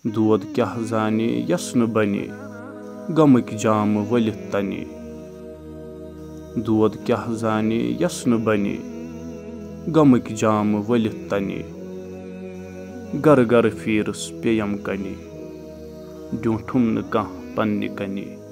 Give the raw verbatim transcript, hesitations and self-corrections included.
دود کیٛاہ زانہِ یَس نہٕ بَنہِ غمٕکۍ جامہٕ ؤلِتھ تَنہِ دود کیٛاہ زانہِ یَس نہٕ بَنہِ غمٕکۍ جامہٕ ؤلِتھ تَنہِ گَرٕ گَرٕ پھیٖرٕس پیٚیَم کَنہِ ڈیوٗنٛٹھُم نہٕ کانٛہہ پنٛنہِ کَنہِ